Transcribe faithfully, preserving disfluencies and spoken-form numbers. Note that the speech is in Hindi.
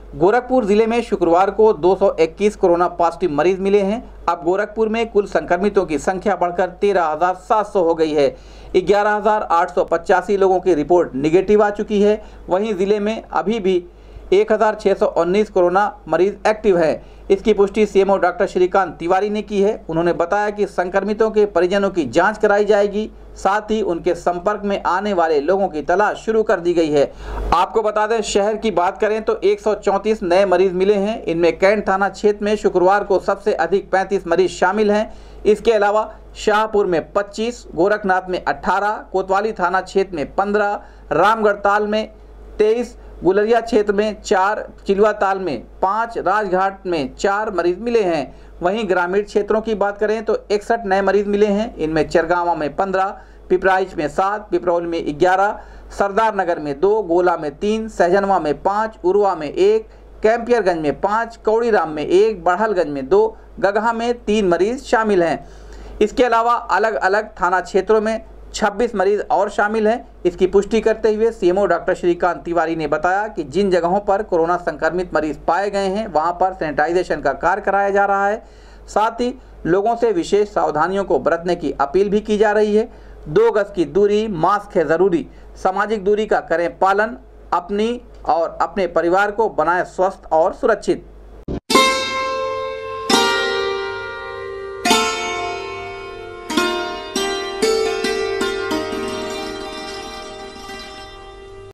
गोरखपुर जिले में शुक्रवार को दो सौ इक्कीस कोरोना पॉजिटिव मरीज मिले हैं। अब गोरखपुर में कुल संक्रमितों की संख्या बढ़कर तेरह हजार सात सौ हो गई है। ग्यारह हजार आठ सौ पचासी लोगों की रिपोर्ट निगेटिव आ चुकी है। वहीं जिले में अभी भी एक हजार छः सौ उन्नीस कोरोना मरीज एक्टिव है। इसकी पुष्टि सीएमओ डॉक्टर श्रीकांत तिवारी ने की है। उन्होंने बताया कि संक्रमितों के परिजनों की जांच कराई जाएगी, साथ ही उनके संपर्क में आने वाले लोगों की तलाश शुरू कर दी गई है। आपको बता दें, शहर की बात करें तो एक सौ चौंतीस नए मरीज मिले हैं। इनमें कैंट थाना क्षेत्र में शुक्रवार को सबसे अधिक पैंतीस मरीज शामिल हैं। इसके अलावा शाहपुर में पच्चीस, गोरखनाथ में अठारह, कोतवाली थाना क्षेत्र में पंद्रह, रामगढ़ ताल में तेईस, गुलरिया क्षेत्र में चार, चिलवा ताल में पाँच, राजघाट में चार मरीज मिले हैं। वहीं ग्रामीण क्षेत्रों की बात करें तो इकसठ नए मरीज मिले हैं। इनमें चरगांवा में पंद्रह, पिपराइच में सात, पिपरौल में ग्यारह, सरदार नगर में दो, गोला में तीन, सहजनवा में पाँच, उरुआ में एक, कैंपियरगंज में पाँच, कौड़ीराम में एक, बड़हलगंज में दो, गगहा में तीन मरीज शामिल हैं। इसके अलावा अलग अलग थाना क्षेत्रों में छब्बीस मरीज और शामिल हैं। इसकी पुष्टि करते हुए सीएमओ डॉक्टर श्रीकांत तिवारी ने बताया कि जिन जगहों पर कोरोना संक्रमित मरीज पाए गए हैं वहां पर सैनिटाइजेशन का कार्य कराया जा रहा है। साथ ही लोगों से विशेष सावधानियों को बरतने की अपील भी की जा रही है। दो गज की दूरी, मास्क है ज़रूरी, सामाजिक दूरी का करें पालन, अपनी और अपने परिवार को बनाए स्वस्थ और सुरक्षित।